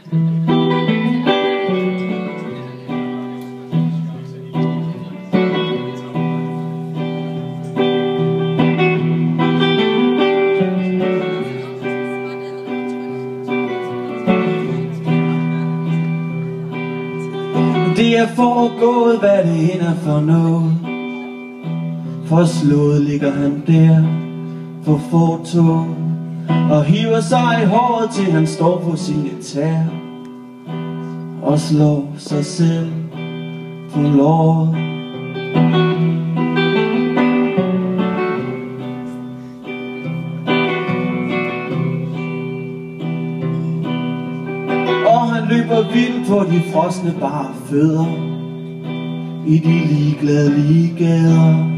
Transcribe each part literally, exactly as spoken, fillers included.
Det er foregået, hvad det end er for noget. Forslået ligger han der på fortovet og hiver sig i håret, til han står på sine tæer og slår sig selv på låret. Og han løber vildt på de frosne bare fødder i de ligeglade ligegader.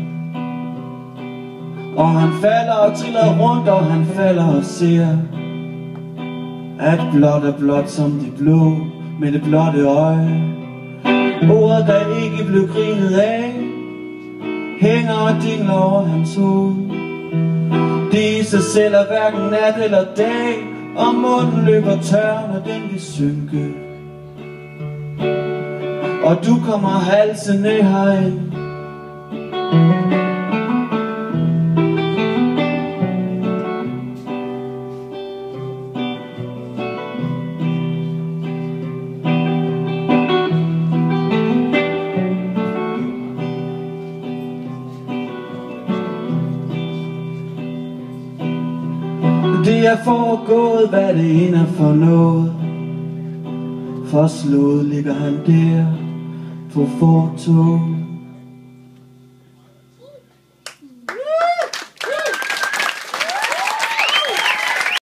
Og han falder og triller rundt, og han falder og ser, at blåt er blåt som det blå med det blotte øje. Ordet, der ikke blev grinet af, hænger og dingler over hans hoved. Det i sig selv er hverken nat eller dag, og munden løber tør, når den vil synke. Og du kommer halsen ned herind. Det er foregået, hvad det end er for noget. Forslået ligger han der på fortovet